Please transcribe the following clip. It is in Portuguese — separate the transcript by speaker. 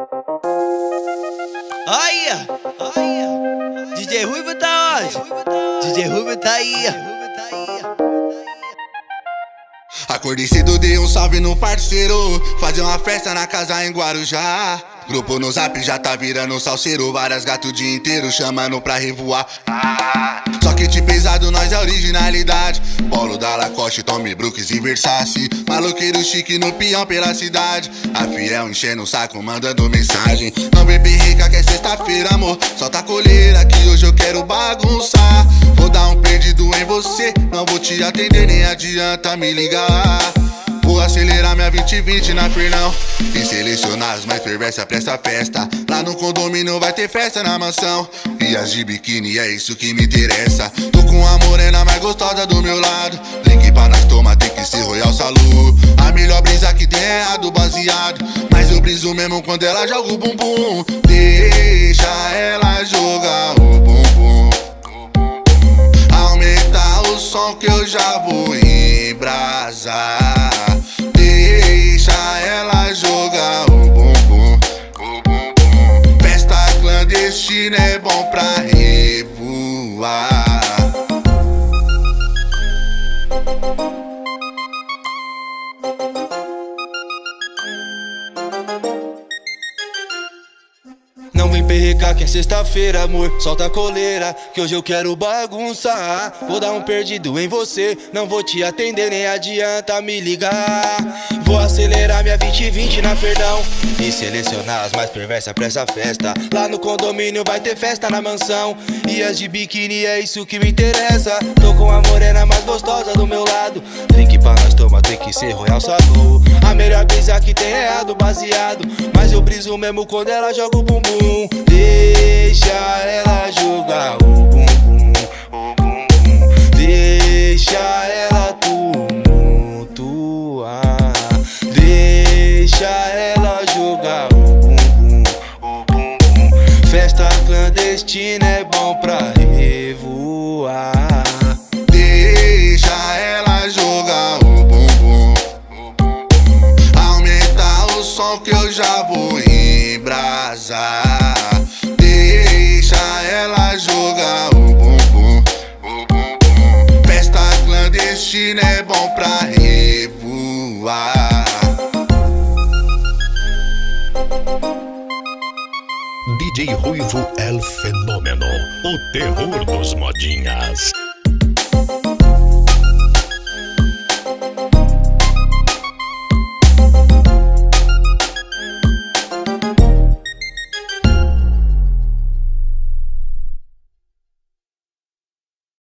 Speaker 1: Olha, DJ Ruivo tá onde? DJ Ruivo tá aí.
Speaker 2: Acordei cedo, dei um salve no parceiro, fazer uma festa na casa em Guarujá. Grupo no Zap já tá virando salseiro, várias gatos o dia inteiro chamando pra revoar. Só que de pesado nós é originalidade, Polo da Lacoste, Tommy Brooks e Versace. Maloqueiro chique no peão pela cidade, a fiel enchendo o saco, mandando mensagem. Não vem perrica que é sexta-feira, amor, solta a coleira que hoje eu quero bagunçar. Vou dar um perdido em você, não vou te atender, nem adianta me ligar. Vou acelerar minha 2020 na Fernão e selecionar as mais perversas pra essa festa. Lá no condomínio vai ter festa na mansão, e as de biquíni é isso que me interessa. Tô com a morena mais gostosa do meu lado, drink pra nós tomar tem que ser Royal Salu. A melhor brisa que tem é a do baseado, mas eu briso mesmo quando ela joga o bumbum. Deixa ela jogar o bumbum, aumenta o som que eu já vou embrasar. Deixa ela jogar o bumbum, festa clandestina é bom pra revoar.
Speaker 1: Não vem perrecar que é sexta-feira, amor, solta a coleira que hoje eu quero bagunçar. Vou dar um perdido em você, não vou te atender, nem adianta me ligar. Vou acelerar minha 2020 na Fernão e selecionar as mais perversas pra essa festa. Lá no condomínio vai ter festa na mansão, e as de biquíni é isso que me interessa. Tô com a morena mais gostosa do meu lado, drink pra nós tomar tem que ser Royal Salu. A melhor brisa que tem é a do baseado, mas eu briso mesmo quando ela joga o bumbum. Deixa ela jogar o bumbum, deixa ela tumultuar, deixa ela jogar o bumbum, festa clandestina é bom pra revoar.
Speaker 2: Deixa ela jogar o bumbum, aumenta o som que eu já vou embrasar. Deixa ela jogar o bumbum, festa clandestina é bom pra revoar.
Speaker 3: DJ Ruivo El Fenômeno, o terror dos modinhas.